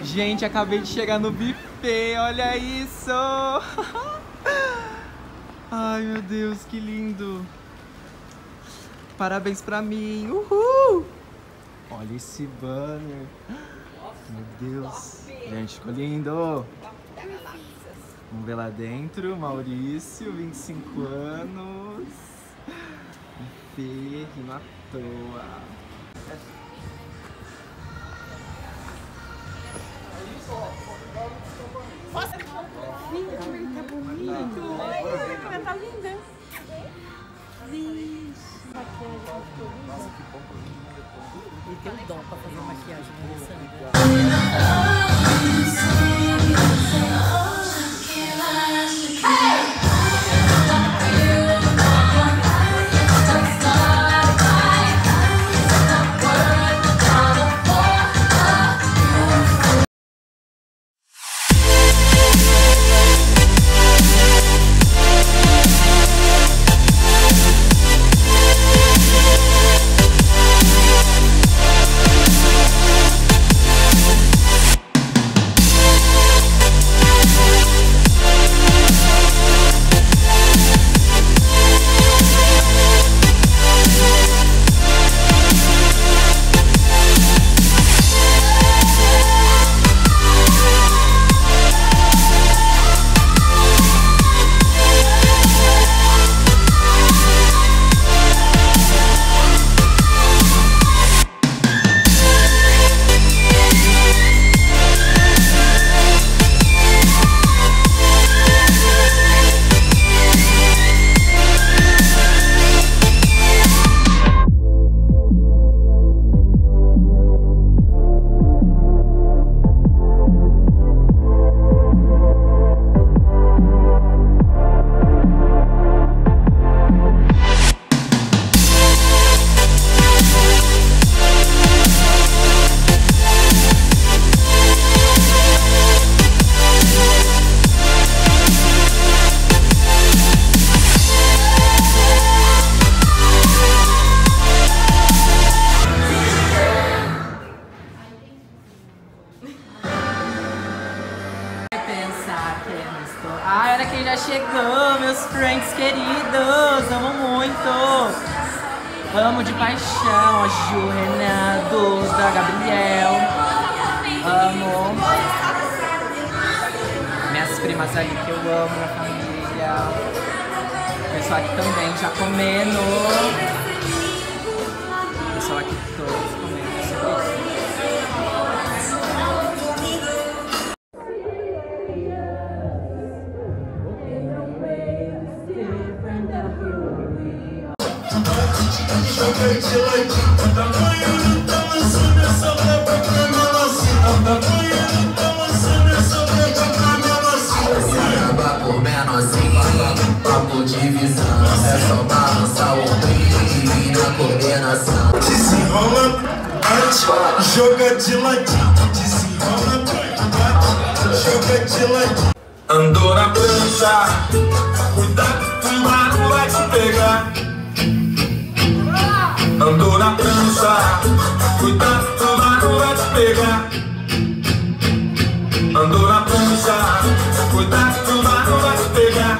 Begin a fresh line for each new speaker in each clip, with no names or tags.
Gente, acabei de chegar no buffet, olha isso! Ai, meu Deus, que lindo! Parabéns pra mim! Uhul! Olha esse banner! Meu Deus! Gente, ficou lindo! Vamos ver lá dentro. Maurício, 25 anos. Buffet, rindo à toa.
Nossa, tá bonito. Oi, tá linda. Vixe, maquiagem. Ele tem um dom pra fazer maquiagem, né, Ai, olha quem já chegou, meus friends queridos, amo muito. Amo de paixão a Ju, Renato, da Gabriel. Amo. Minhas primas ali que eu amo, minha família. O pessoal aqui também já comendo. O pessoal aqui todos comendo sobre isso.
Acaba por menorzinho, papo de visão. É só balançar o ombrinho e na coordenação.
Desenrola, bate, joga de ladinho. Desenrola, bate, joga de ladinho. Andou na prancha, cuidado, o tubarão vai te pegar. Andou na prancha, cuidado, o tubarão vai te pegar. Andou na prancha, cuidado, o tubarão vai te pegar.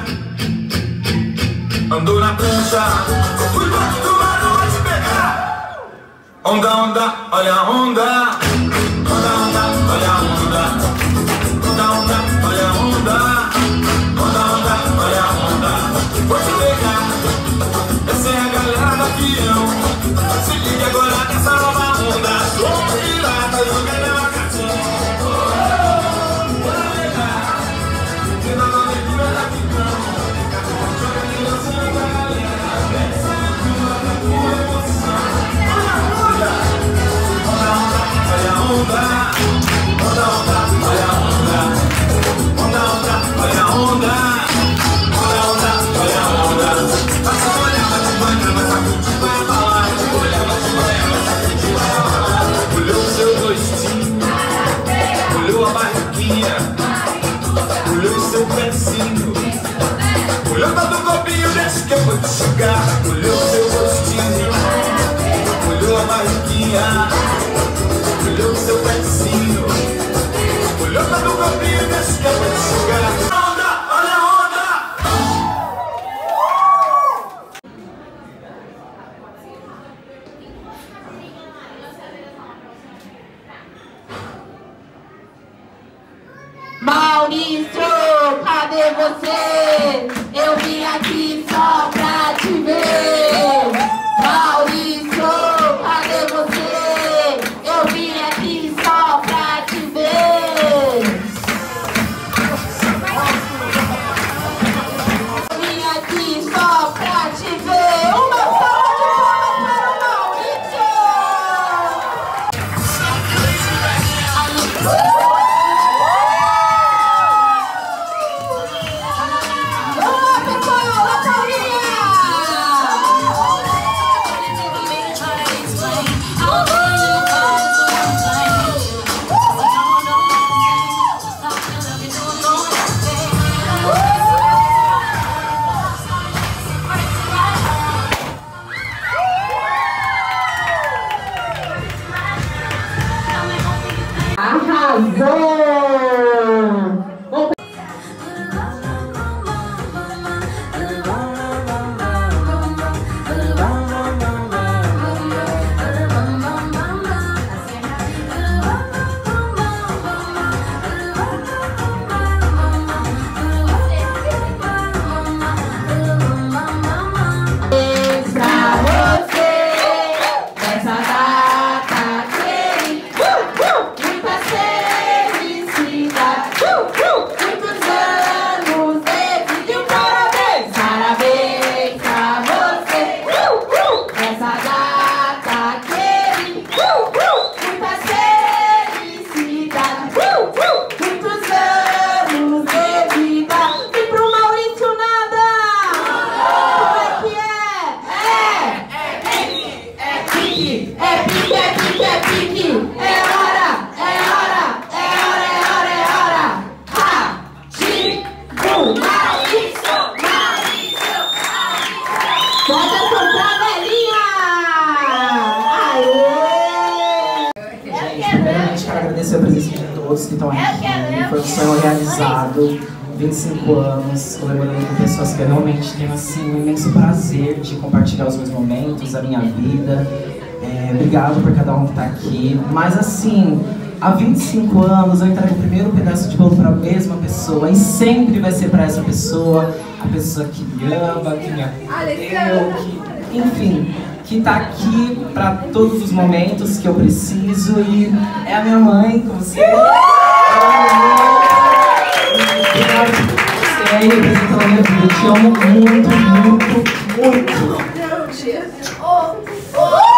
Andou na prancha, cuidado, o tubarão vai te pegar. Onda, onda, olha a onda. Onda, onda, olha a onda. Onda, onda, olha a onda. Onda, onda, olha a onda. Vou te pegar. Essa é a galera do avião. Se liga agora nessa nova onda. Sou pirata, eu quero uma canção. Bora levar. Que na nova aventura da Vitão. Joga de lançando pra galera. Essa é a tua emoção. Olha a onda. Olha a onda.
Maurício, cadê você? Eu vim aqui só pra te ver. Maurício, cadê você? Eu vim aqui só pra te ver. Eu vim aqui só pra te ver. Uma salva de palmas para o Maurício.
Quero agradecer a presença de todos que estão aqui. Foi um sonho realizado, 25 anos, comemorando com pessoas que eu realmente tenho assim, um imenso prazer de compartilhar os meus momentos, a minha vida. Obrigado por cada um que está aqui. Mas assim, há 25 anos eu entrego o primeiro pedaço de bolo para a mesma pessoa e sempre vai ser para essa pessoa, a pessoa que me ama, que me acolheu, que, enfim, que tá aqui para todos os momentos que eu preciso e é a minha mãe, como você. Obrigado por você aí representando a minha vida. Eu te amo muito, muito, muito.